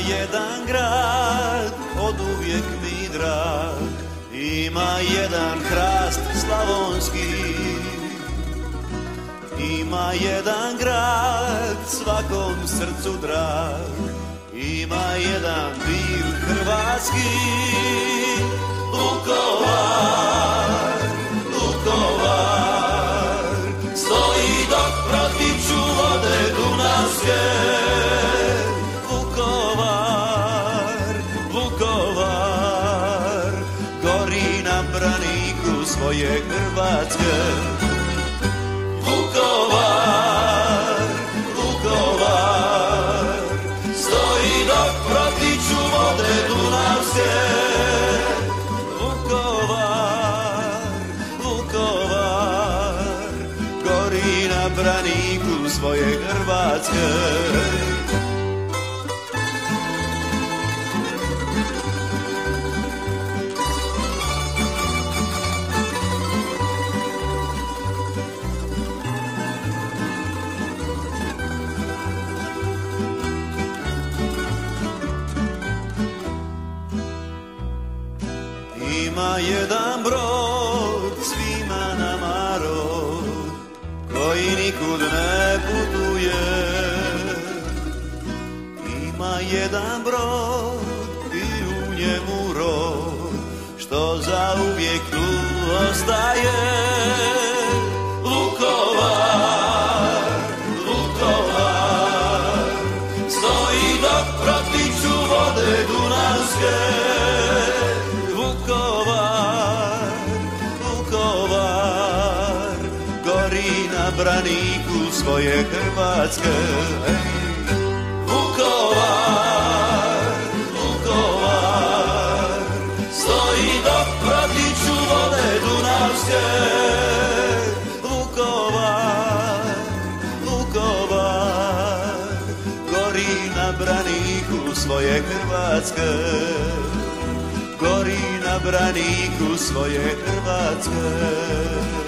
jedan grad, od uvijek mi drag, ima jedan hrast slavonski. Ima jedan grad, svakom srcu drag, ima jedan bil hrvatski. Vukovar, Vukovar, stoji dok protiču vode dunavske. Vukovar, Vukovar, gori na braniku svoje Hrvatske. Vukovar, Vukovar, stoji dok protiču vode dunavske. Vukovar, Vukovar, gori na braniku svoje Hrvatske. Ima jedan brod, svima nama rod, koji nikud ne putuje. Ima jedan brod i u njemu rod, što zauvijek tu ostaje. Vukovar, Vukovar, stoji dok protiču vode dunavske. Vukovar, Vukovar, gori na braniku svoje Hrvatske. Vukovar, Vukovar, stoji dok protiču vode dunavske. Vukovar, Vukovar, gori na braniku svoje Hrvatske. Gori na braniku svoje Hrvatske.